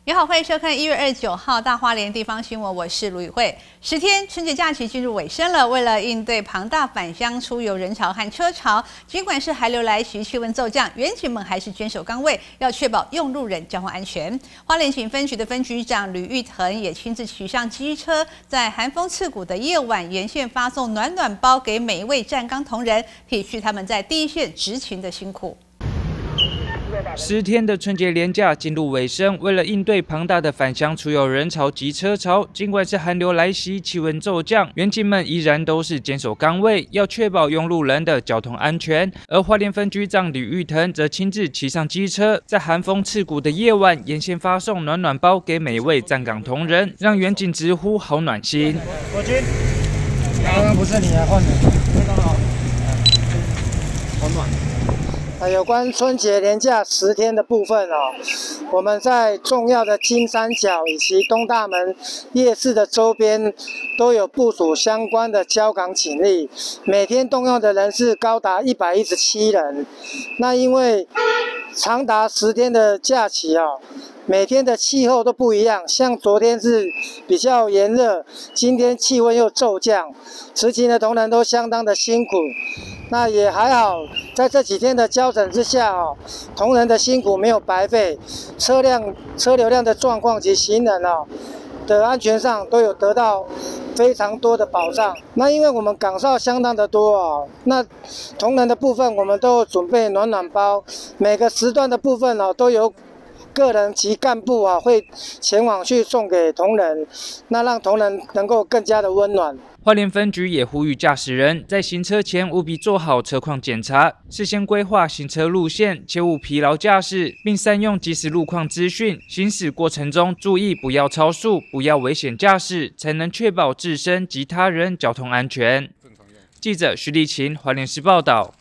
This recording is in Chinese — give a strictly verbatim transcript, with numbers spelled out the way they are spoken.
你好，欢迎收看一月二十九号大花莲地方新闻，我是卢宇慧。十天春节假期进入尾声了，为了应对庞大返乡出游人潮和车潮，尽管是寒流来袭，气温骤降，员警们还是坚守岗位，要确保用路人交通安全。花莲警分局的分局长吕玉腾也亲自骑上机车，在寒风刺骨的夜晚，沿线发送暖暖包给每一位站岗同仁，体恤他们在第一线执勤的辛苦。 十天的春节连假进入尾声，为了应对庞大的返乡出游人潮及车潮，尽管是寒流来袭，气温骤降，员警们依然都是坚守岗位，要确保用路人的交通安全。而花莲分局长吕玉腾则亲自骑上机车，在寒风刺骨的夜晚，沿线发送暖暖包给每一位站岗同仁，让员警直呼好暖心。 国军，刚刚不是你啊，换你，非常好，好暖。啊，有关春节连假十天的部分哦，我们在重要的金三角以及东大门夜市的周边都有部署相关的交岗警力，每天动用的人是高达一百一十七人。那因为长达十天的假期哦，每天的气候都不一样，像昨天是比较炎热，今天气温又骤降，执勤的同仁都相当的辛苦。那也还好，在这几天的交整之下哦，同仁的辛苦没有白费，车辆车流量的状况及行人哦的安全上都有得到非常多的保障。那因为我们岗哨相当的多哦，那同仁的部分我们都有准备暖暖包，每个时段的部分哦都有个人及干部啊会前往去送给同仁，那让同仁能够更加的温暖。 花莲分局也呼吁驾驶人在行车前务必做好车况检查，事先规划行车路线，切勿疲劳驾驶，并善用即时路况资讯。行驶过程中注意不要超速，不要危险驾驶，才能确保自身及他人交通安全。记者徐立琴，花莲市报道。